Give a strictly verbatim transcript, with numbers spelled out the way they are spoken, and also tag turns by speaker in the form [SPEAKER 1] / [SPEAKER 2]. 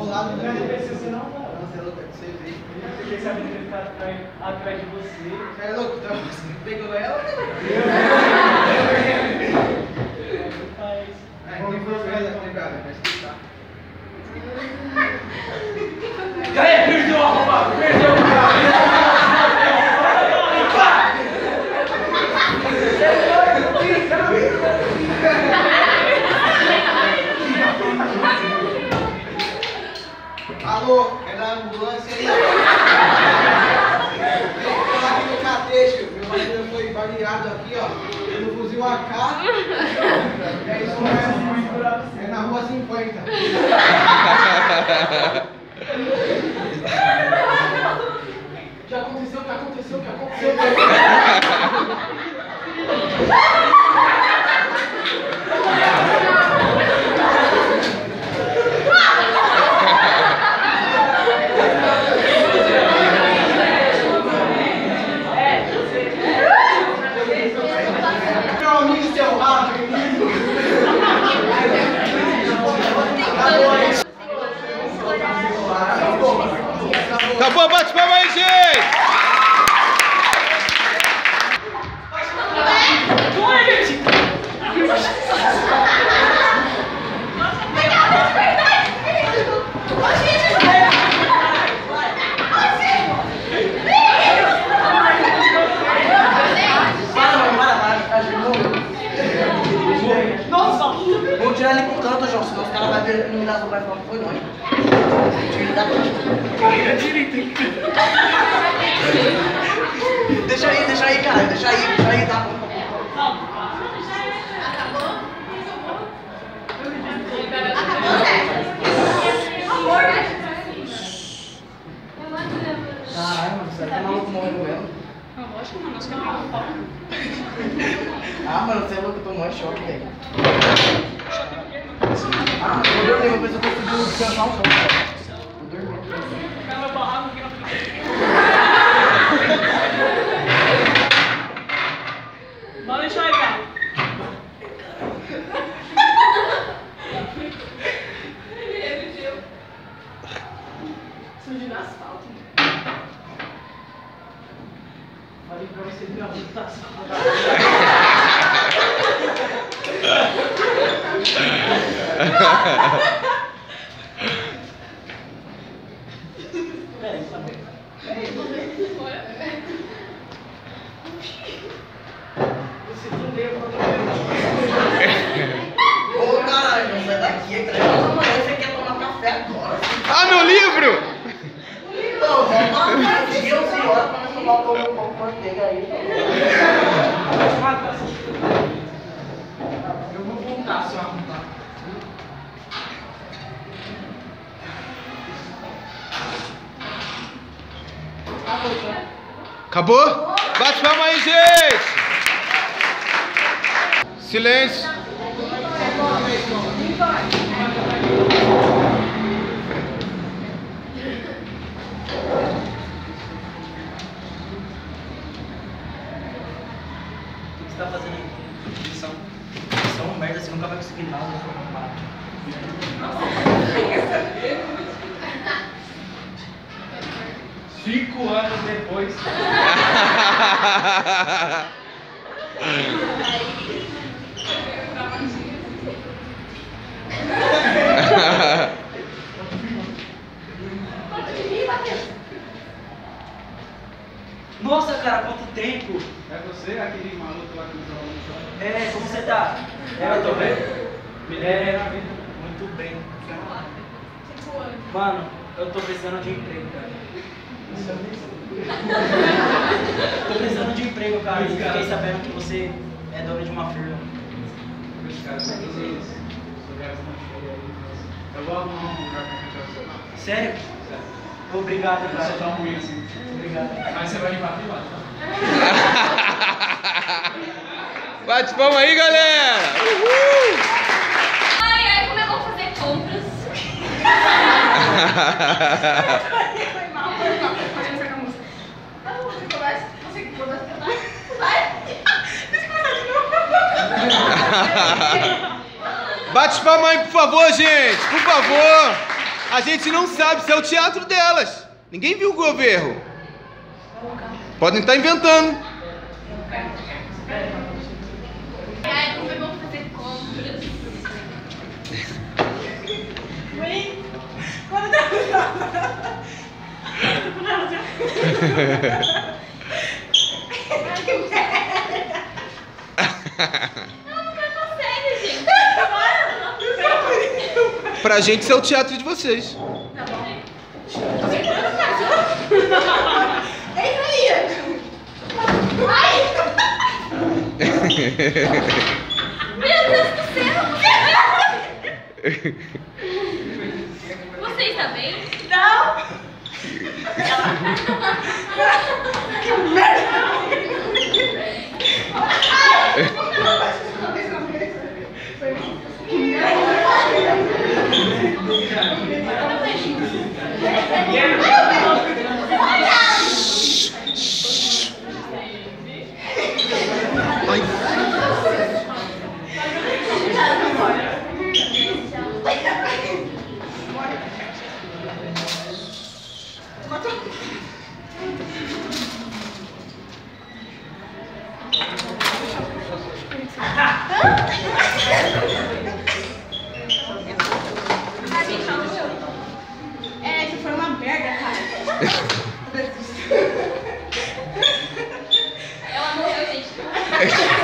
[SPEAKER 1] bolado, né?
[SPEAKER 2] Não precisa ser não, cara.
[SPEAKER 1] Você é louco, é que você vê.
[SPEAKER 2] Eu fiquei sabendo que ele ficar atrás de você.
[SPEAKER 1] Você é louco, então você pegou ela? É, quem foi ela pegada, vai escutar.
[SPEAKER 2] E aí, perdeu a roupa! Perdeu a
[SPEAKER 1] Alô, é da ambulância aí? Eu tô aqui no catecho, meu marido foi baleado aqui, ó, no fuzil A K. É isso mesmo, é na rua cinquenta. O que aconteceu? O que aconteceu? O que aconteceu?
[SPEAKER 3] Acabou, bate palma aí, gente!
[SPEAKER 4] Vamos tirar ele pro canto, João, senão os caras vão ver a iluminação, vai falar que foi nós. Tira ele da pista. Deixa aí, deixa aí, cara, deixa aí, deixa aí, tá bom. Caralho, mano, será que é maluco morrendo mesmo?
[SPEAKER 5] Não, lógico, mano, nós queremos um pau.
[SPEAKER 4] Ah, mano, você é louco, eu tô mó choque, velho. Ah, eu vou dormir, vou ver se eu consigo descansar um pouco, cara. Vou dormir.
[SPEAKER 5] Cara, meu barraco aqui na Pode deixar aí, cara. Surgiu no asfalto.
[SPEAKER 2] Falei pra você que a rua tá Peraí, tá bom. Você não leu
[SPEAKER 4] Ô, caralho, não sai daqui, cara. Nossa, mano, você quer tomar café agora?
[SPEAKER 3] Ah, meu livro!
[SPEAKER 4] Pô, volta mais dias e horas pra nós tomar um pouco de manteiga aí.
[SPEAKER 2] Eu vou voltar se eu arrumar.
[SPEAKER 3] Acabou? Bate palma aí, gente! Silêncio!
[SPEAKER 4] O que você tá fazendo aí? Lição. Lição é uma merda, você nunca vai conseguir nada.
[SPEAKER 2] Cinco anos depois.
[SPEAKER 4] Nossa, cara, quanto tempo!
[SPEAKER 2] É você, aquele maluco lá que nos jogou no show?
[SPEAKER 4] É, como você tá? É, eu tô bem? É, muito bem. Mano, eu tô precisando de emprego, cara. Tô precisando de emprego, cara. E fiquei sabendo que você é dono de uma firma.
[SPEAKER 2] Os caras são todos eles. Os lugares estão cheios aí. Eu vou arrumar um lugar pra ficar seu.
[SPEAKER 4] Sério?
[SPEAKER 2] Sério.
[SPEAKER 4] Obrigado,
[SPEAKER 2] Eu
[SPEAKER 4] cara.
[SPEAKER 2] sou tão ruim assim.
[SPEAKER 4] Obrigado.
[SPEAKER 2] Mas você vai limpar privado, tá?
[SPEAKER 3] Bate palma aí, galera! Uhul!
[SPEAKER 5] Ai, ai, como é bom fazer compras. Foi mal, foi mal. Pode começar com a música. Tá bom, você começa. Você que começa a cantar. Vai. Deixa eu começar de novo.
[SPEAKER 3] Bate palma aí, por favor, gente! Por favor! A gente não sabe se é o teatro delas. Ninguém viu o governo. Podem estar inventando.
[SPEAKER 5] Ai, como vamos fazer compras? Oi? Quando tá... Que merda! Ela não consegue, gente.
[SPEAKER 3] Pra gente isso é o teatro de vocês.
[SPEAKER 5] Tá bom. Entra aí! Ai! Meu Deus do céu! Você está bem? Não! Que merda! É, isso foi uma merda, cara. Ela morreu, gente.